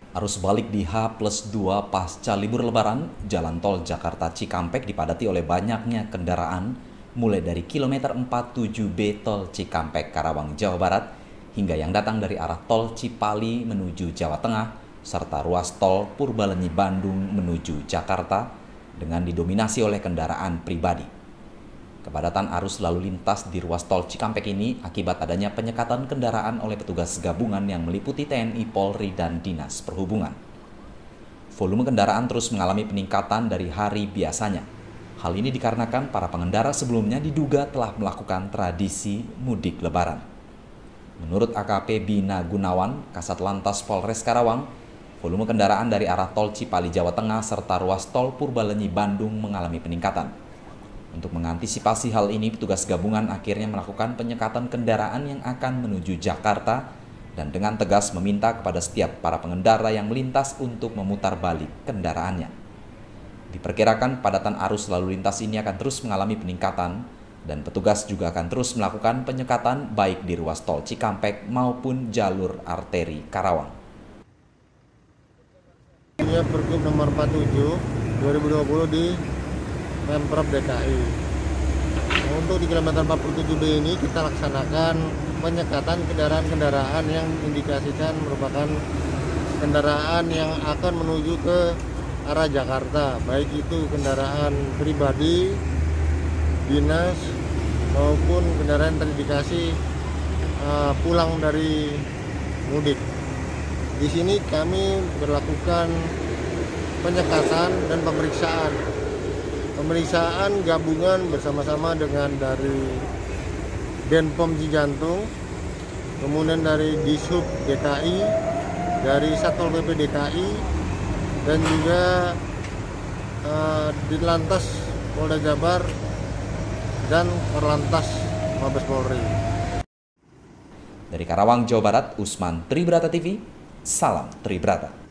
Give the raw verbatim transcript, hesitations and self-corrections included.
Arus balik di H plus dua pasca libur lebaran, jalan tol Jakarta Cikampek dipadati oleh banyaknya kendaraan mulai dari kilometer empat puluh tujuh B tol Cikampek Karawang, Jawa Barat hingga yang datang dari arah tol Cipali menuju Jawa Tengah serta ruas tol Purbalenyi Bandung menuju Jakarta dengan didominasi oleh kendaraan pribadi. Kepadatan arus lalu lintas di ruas tol Cikampek ini akibat adanya penyekatan kendaraan oleh petugas gabungan yang meliputi T N I, Polri, dan Dinas Perhubungan. Volume kendaraan terus mengalami peningkatan dari hari biasanya. Hal ini dikarenakan para pengendara sebelumnya diduga telah melakukan tradisi mudik lebaran. Menurut A K P Bina Gunawan, Kasat Lantas Polres Karawang, volume kendaraan dari arah tol Cipali, Jawa Tengah serta ruas tol Purbalenyi Bandung mengalami peningkatan. Untuk mengantisipasi hal ini, petugas gabungan akhirnya melakukan penyekatan kendaraan yang akan menuju Jakarta dan dengan tegas meminta kepada setiap para pengendara yang melintas untuk memutar balik kendaraannya. Diperkirakan padatan arus lalu lintas ini akan terus mengalami peningkatan dan petugas juga akan terus melakukan penyekatan baik di ruas tol Cikampek maupun jalur arteri Karawang. Ini Pergub nomor empat puluh tujuh dua ribu dua puluh di Pemprov D K I. Untuk di kilometer empat puluh tujuh B ini kita laksanakan penyekatan kendaraan-kendaraan yang indikasikan merupakan kendaraan yang akan menuju ke arah Jakarta, baik itu kendaraan pribadi, dinas, maupun kendaraan terindikasi uh, pulang dari mudik. Di sini kami berlakukan penyekatan dan pemeriksaan. Pemeriksaan gabungan bersama-sama dengan dari Denpom Cijantung, kemudian dari Dishub D K I, dari Satpol P P D K I, dan juga uh, Ditlantas Polda Jabar dan Korlantas Mabes Polri. Dari Karawang, Jawa Barat, Usman Tribrata T V, salam Tribrata.